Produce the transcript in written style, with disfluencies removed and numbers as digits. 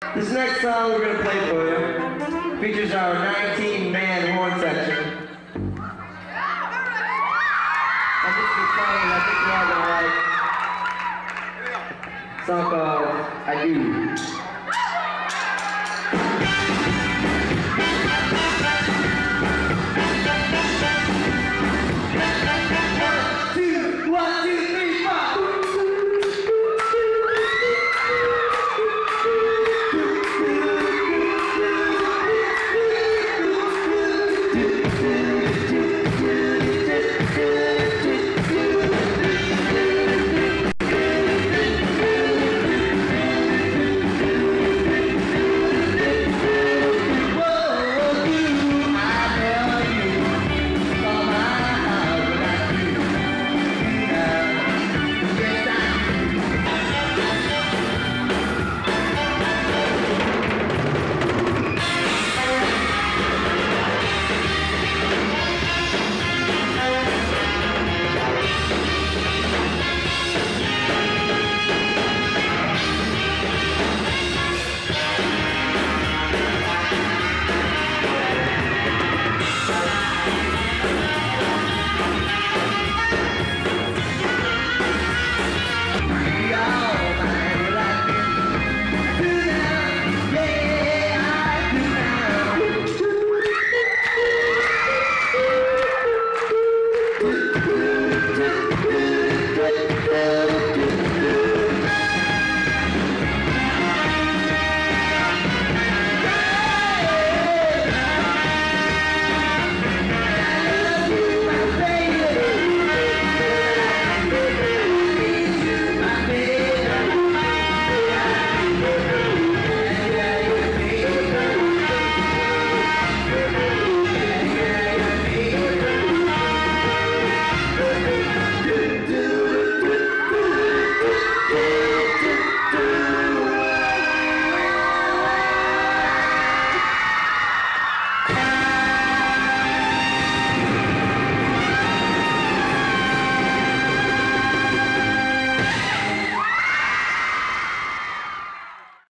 This next song we're going to play for you features our 19-man horn section. And this is a song that I think you all gonna like. A song called I Do.